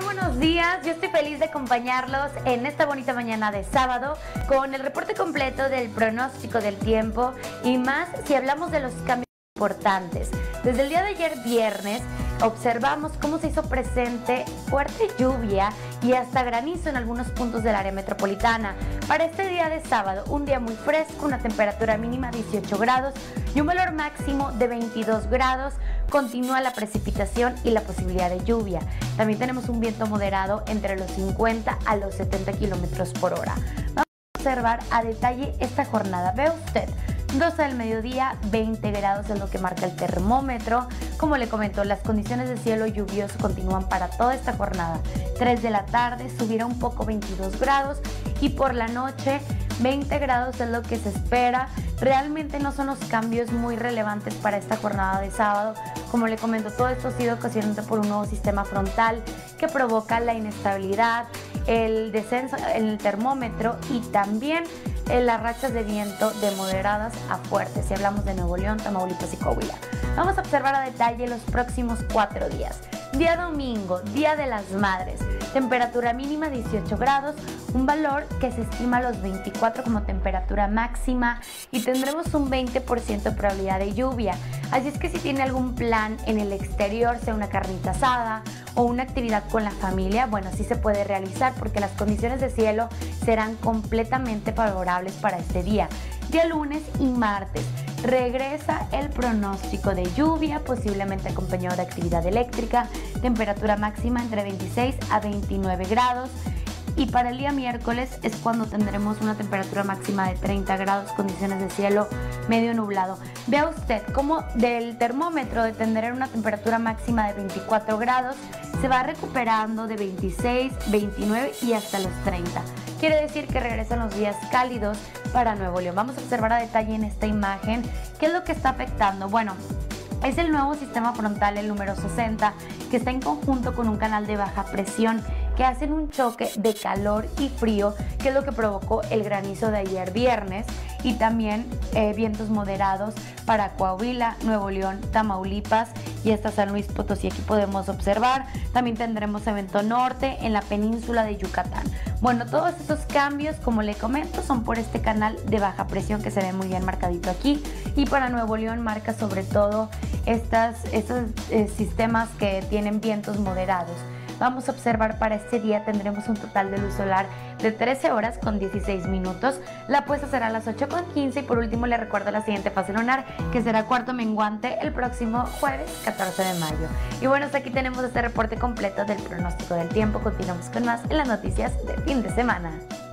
buenos días, yo estoy feliz de acompañarlos en esta bonita mañana de sábado con el reporte completo del pronóstico del tiempo y más si hablamos de los cambios importantes. Desde el día de ayer viernes observamos cómo se hizo presente fuerte lluvia y hasta granizo en algunos puntos del área metropolitana. Para este día de sábado, un día muy fresco, una temperatura mínima de 18 grados y un valor máximo de 22 grados. Continúa la precipitación y la posibilidad de lluvia. También tenemos un viento moderado entre los 50 a los 70 kilómetros por hora. Vamos a observar a detalle esta jornada. Ve usted, 12 del mediodía, 20 grados es lo que marca el termómetro. Como le comento, las condiciones de cielo lluvioso continúan para toda esta jornada. 3 de la tarde subirá un poco 22 grados y por la noche 20 grados es lo que se espera. Realmente no son los cambios muy relevantes para esta jornada de sábado. Como le comento, todo esto ha sido ocasionado por un nuevo sistema frontal que provoca la inestabilidad, el descenso en el termómetro y también las rachas de viento de moderadas a fuertes, si hablamos de Nuevo León, Tamaulipas y Coahuila. Vamos a observar a detalle los próximos 4 días. Día domingo, Día de las Madres, temperatura mínima 18 grados, un valor que se estima a los 24 como temperatura máxima y tendremos un 20% de probabilidad de lluvia. Así es que si tiene algún plan en el exterior, sea una carnita asada o una actividad con la familia, bueno, sí se puede realizar porque las condiciones de cielo serán completamente favorables para este día. Día lunes y martes regresa el pronóstico de lluvia, posiblemente acompañado de actividad eléctrica, temperatura máxima entre 26 a 29 grados. Y para el día miércoles es cuando tendremos una temperatura máxima de 30 grados, condiciones de cielo medio nublado. Vea usted cómo del termómetro de tener una temperatura máxima de 24 grados se va recuperando de 26, 29 y hasta los 30. Quiere decir que regresan los días cálidos para Nuevo León. Vamos a observar a detalle en esta imagen qué es lo que está afectando. Bueno, es el nuevo sistema frontal, el número 60, que está en conjunto con un canal de baja presión que hacen un choque de calor y frío, que es lo que provocó el granizo de ayer viernes, y también vientos moderados para Coahuila, Nuevo León, Tamaulipas y hasta San Luis Potosí. Aquí podemos observar, también tendremos evento norte en la península de Yucatán. Bueno, todos estos cambios, como le comento, son por este canal de baja presión que se ve muy bien marcadito aquí, y para Nuevo León marca sobre todo estos sistemas que tienen vientos moderados. Vamos a observar para este día tendremos un total de luz solar de 13 horas con 16 minutos. La puesta será a las 8:15 y por último le recuerdo la siguiente fase lunar que será cuarto menguante el próximo jueves 14 de mayo. Y bueno, hasta aquí tenemos este reporte completo del pronóstico del tiempo. Continuamos con más en las noticias de fin de semana.